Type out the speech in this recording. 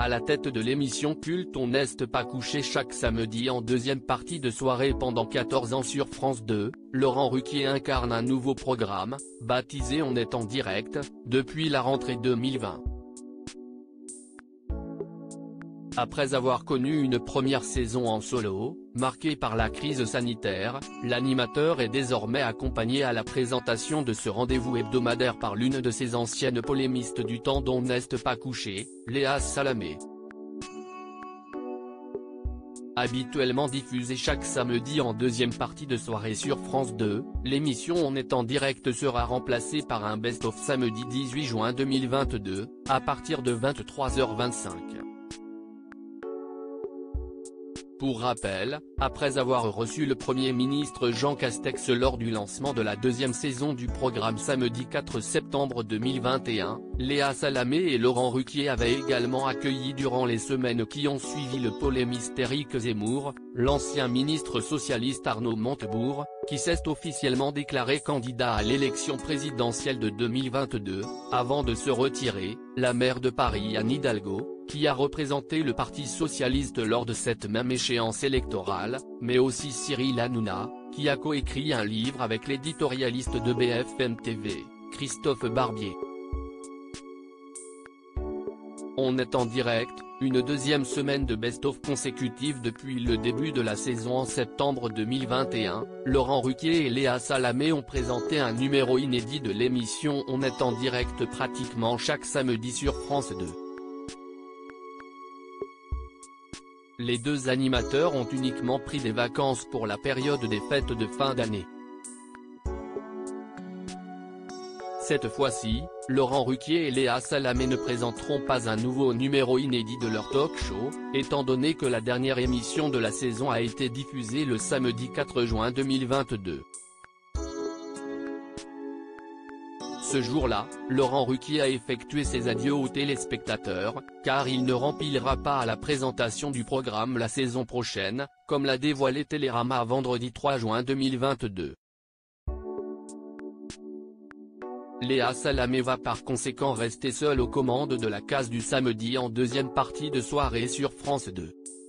À la tête de l'émission culte On n'est pas couché chaque samedi en deuxième partie de soirée pendant 14 ans sur France 2, Laurent Ruquier incarne un nouveau programme, baptisé On est en direct, depuis la rentrée 2020. Après avoir connu une première saison en solo, marquée par la crise sanitaire, l'animateur est désormais accompagné à la présentation de ce rendez-vous hebdomadaire par l'une de ses anciennes polémistes du temps dont n'est pas couché, Léa Salamé. Habituellement diffusée chaque samedi en deuxième partie de soirée sur France 2, l'émission On est en direct sera remplacée par un best-of samedi 18 juin 2022, à partir de 23h25. Pour rappel, après avoir reçu le Premier ministre Jean Castex lors du lancement de la deuxième saison du programme samedi 4 septembre 2021, Léa Salamé et Laurent Ruquier avaient également accueilli durant les semaines qui ont suivi le polémiste Éric Zemmour, l'ancien ministre socialiste Arnaud Montebourg, qui s'est officiellement déclaré candidat à l'élection présidentielle de 2022, avant de se retirer, la maire de Paris Anne Hidalgo, qui a représenté le Parti socialiste lors de cette même échéance électorale, mais aussi Cyril Hanouna, qui a coécrit un livre avec l'éditorialiste de BFM TV, Christophe Barbier. On est en direct, une deuxième semaine de best-of consécutive depuis le début de la saison en septembre 2021, Laurent Ruquier et Léa Salamé ont présenté un numéro inédit de l'émission On est en direct pratiquement chaque samedi sur France 2. Les deux animateurs ont uniquement pris des vacances pour la période des fêtes de fin d'année. Cette fois-ci, Laurent Ruquier et Léa Salamé ne présenteront pas un nouveau numéro inédit de leur talk-show, étant donné que la dernière émission de la saison a été diffusée le samedi 4 juin 2022. Ce jour-là, Laurent Ruquier a effectué ses adieux aux téléspectateurs, car il ne remplira pas à la présentation du programme la saison prochaine, comme l'a dévoilé Télérama vendredi 3 juin 2022. Léa Salamé va par conséquent rester seule aux commandes de la case du samedi en deuxième partie de soirée sur France 2.